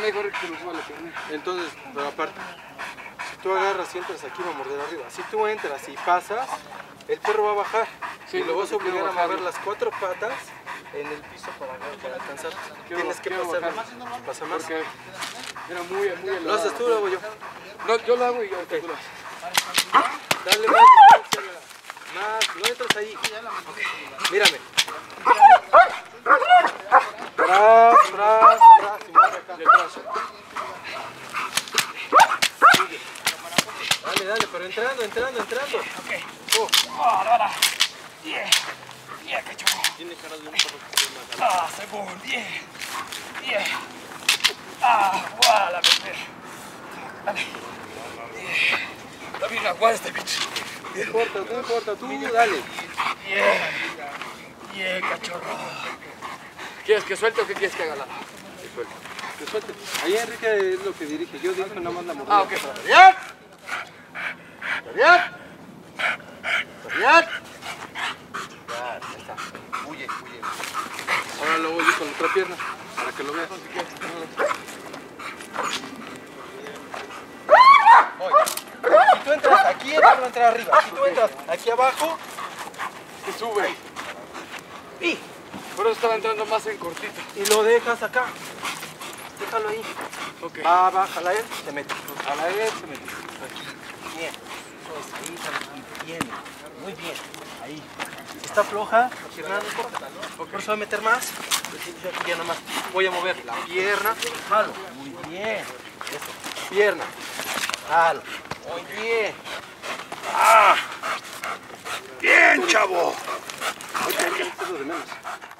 mejor que lo suba la pierna. Entonces, pero aparte, si tú agarras y entras aquí, va a morder arriba. Si tú entras y pasas, el perro va a bajar. Sí, y lo vas a obligar a bajar. mover las 4 patas en el piso para alcanzar. Tienes que pasar bajar. más. Pasa más. Porque era muy elevado. ¿Lo haces tú o lo hago yo? No, yo lo hago y ahorita tú lo haces. Dale más distancia. Más, no entras ahí. Mírame. Tras, y mueve acá. Detrás. Sigue. Dale, pero entrando. Ahora. Bien, cachorro. Tiene cara de un perro que se llama. Según, bien. Voilà, bebé. Dale. Está bien aguada este bicho. No importa, tú dale. Bien, cachorro. ¿Quieres que suelte o qué quieres que haga? Que suelte. Ahí Enrique es lo que dirige, yo dirijo nada más la mordida. Ok. ¡Bien! Ya está. Huye. Ahora lo voy con la otra pierna, para que lo veas. Voy. Si tú entras aquí, él va a entrar arriba. Si tú entras aquí abajo, Se sube. y Por eso estaba entrando más en cortito. lo dejas acá. Déjalo ahí. Ok. Va, jala él, se mete. Jala él, se mete. Bien. Eso es, ahí está bien. Muy bien. Ahí. Está floja, la pierna no importa. Por eso voy a meter más. Yo aquí ya nomás voy a mover la pierna. Jalo. Muy bien. Eso. Pierna. Jalo. Muy bien. Bien, chavo. Esto es lo de menos.